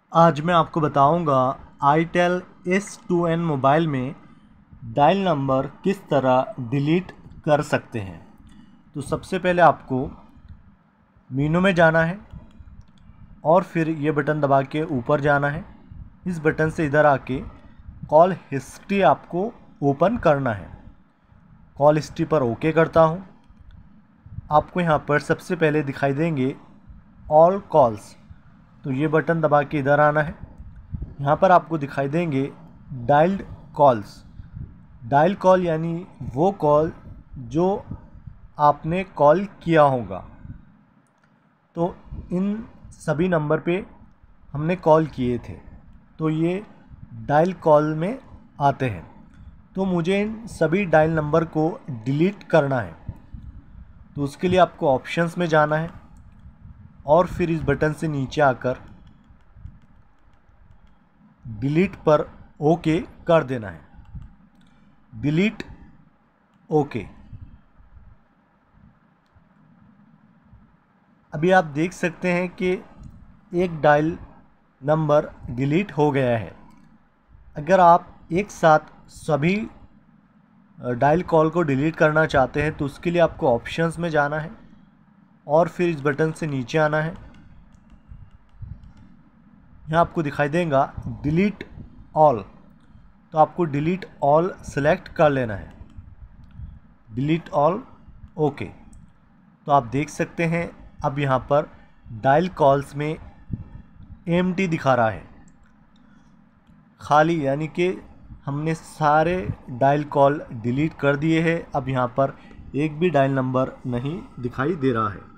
आज मैं आपको बताऊंगा आईटेल S2N मोबाइल में डायल नंबर किस तरह डिलीट कर सकते हैं। तो सबसे पहले आपको मीनू में जाना है और फिर ये बटन दबा के ऊपर जाना है। इस बटन से इधर आके कॉल हिस्ट्री आपको ओपन करना है। कॉल हिस्ट्री पर ओके करता हूँ। आपको यहाँ पर सबसे पहले दिखाई देंगे ऑल कॉल्स, तो ये बटन दबा के इधर आना है। यहाँ पर आपको दिखाई देंगे डायल्ड कॉल्स। डायल कॉल यानी वो कॉल जो आपने कॉल किया होगा। तो इन सभी नंबर पे हमने कॉल किए थे, तो ये डायल कॉल में आते हैं। तो मुझे इन सभी डायल नंबर को डिलीट करना है। तो उसके लिए आपको ऑप्शंस में जाना है और फिर इस बटन से नीचे आकर डिलीट पर ओके कर देना है। Delete okay. अभी आप देख सकते हैं कि एक डायल नंबर डिलीट हो गया है। अगर आप एक साथ सभी डायल कॉल को डिलीट करना चाहते हैं तो उसके लिए आपको ऑप्शंस में जाना है और फिर इस बटन से नीचे आना है। यहाँ आपको दिखाई देगा डिलीट ऑल, तो आपको डिलीट ऑल सेलेक्ट कर लेना है। Delete all okay. तो आप देख सकते हैं अब यहाँ पर डायल कॉल्स में एम्प्टी दिखा रहा है, खाली, यानी कि हमने सारे डायल कॉल डिलीट कर दिए हैं। अब यहाँ पर एक भी डायल नंबर नहीं दिखाई दे रहा है।